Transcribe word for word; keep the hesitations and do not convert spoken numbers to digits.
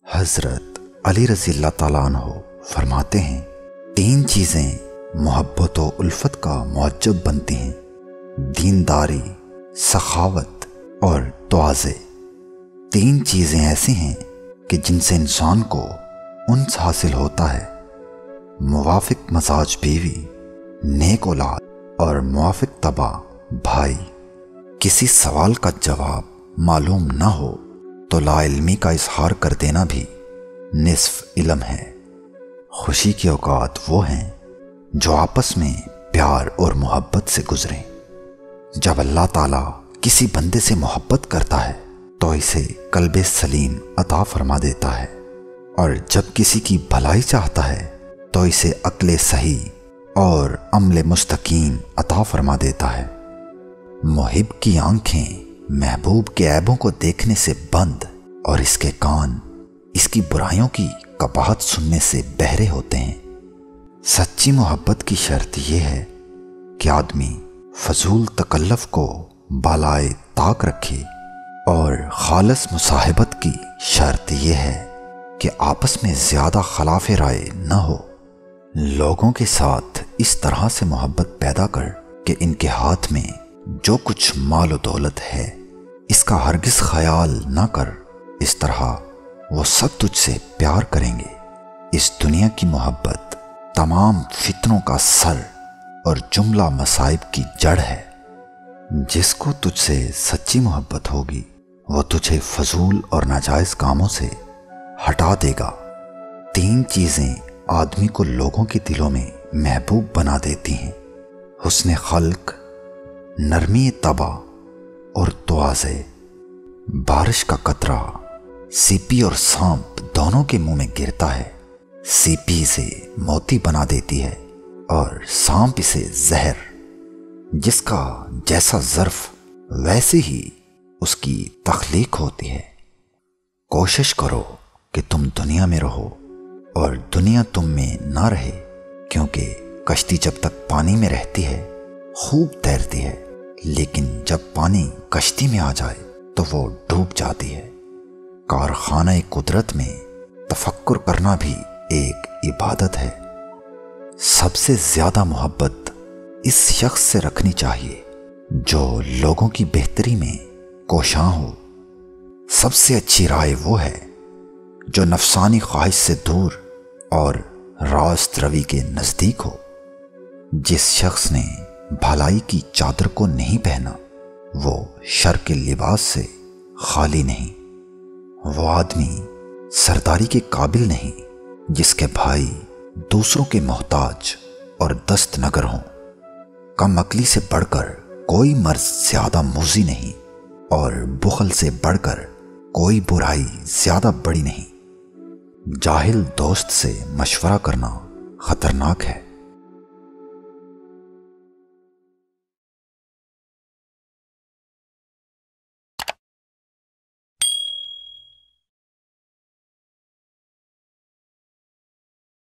حضرت علی رضی اللہ تعالیٰ عنہ فرماتے ہیں، تین چیزیں محبت و الفت کا معجب بنتی ہیں: دینداری، سخاوت اور تواضع۔ تین چیزیں ایسی ہیں کہ جن سے انسان کو انس حاصل ہوتا ہے: موافق مزاج بیوی، نیک اولاد اور موافق طبع بھائی۔ کسی سوال کا جواب معلوم نہ ہو تو لا علمی کا اظہار کر دینا بھی نصف علم ہے۔ خوشی کے اوقات وہ ہیں جو آپس میں پیار اور محبت سے گزریں۔ جب اللہ تعالیٰ کسی بندے سے محبت کرتا ہے تو اسے قلب سلیم عطا فرما دیتا ہے، اور جب کسی کی بھلائی چاہتا ہے تو اسے عقل صحیح اور عمل مستقیم عطا فرما دیتا ہے۔ محب کی آنکھیں محبوب کے عیبوں کو دیکھنے سے بند اور اس کے کان اس کی برائیوں کی قباحت سننے سے بہرے ہوتے ہیں۔ سچی محبت کی شرط یہ ہے کہ آدمی فضول تکلف کو بالائے طاق رکھے، اور خالص مصاحبت کی شرط یہ ہے کہ آپس میں زیادہ خلاف رائے نہ ہو۔ لوگوں کے ساتھ اس طرح سے محبت پیدا کر کہ ان کے ہاتھ میں جو کچھ مال و دولت ہے اس کا ہرگز خیال نہ کر، اس طرح وہ سب تجھ سے پیار کریں گے۔ اس دنیا کی محبت تمام فتنوں کا سر اور جملہ مصائب کی جڑ ہے۔ جس کو تجھ سے سچی محبت ہوگی وہ تجھے فضول اور ناجائز کاموں سے ہٹا دے گا۔ تین چیزیں آدمی کو لوگوں کے دلوں میں محبوب بنا دیتی ہیں: حسن خلق، نرمی طبع اور تواضع۔ بارش کا قطرہ سیپی اور سانپ دونوں کے منہ میں گرتا ہے۔ سیپی اسے موتی بنا دیتی ہے اور سانپ اسے زہر۔ جس کا جیسا ظرف ویسے ہی اس کی تخلیق ہوتی ہے۔ کوشش کرو کہ تم دنیا میں رہو اور دنیا تم میں نہ رہے، کیونکہ کشتی جب تک پانی میں رہتی ہے خوب تیرتی ہے، لیکن جب پانی کشتی میں آ جائے تو وہ ڈوب جاتی ہے۔ کارخانہ قدرت میں تفکر کرنا بھی ایک عبادت ہے۔ سب سے زیادہ محبت اس شخص سے رکھنی چاہیے جو لوگوں کی بہتری میں کوشاں ہو۔ سب سے اچھی رائے وہ ہے جو نفسانی خواہش سے دور اور راست روی کے نزدیک ہو۔ جس شخص نے بھلائی کی چادر کو نہیں پہنا وہ شر کے لباس سے خالی نہیں۔ وہ آدمی سرداری کے قابل نہیں جس کے بھائی دوسروں کے محتاج اور دست نگر ہوں۔ کم عقلی سے بڑھ کر کوئی مرض زیادہ موذی نہیں، اور بخل سے بڑھ کر کوئی برائی زیادہ بڑی نہیں۔ جاہل دوست سے مشورہ کرنا خطرناک ہے،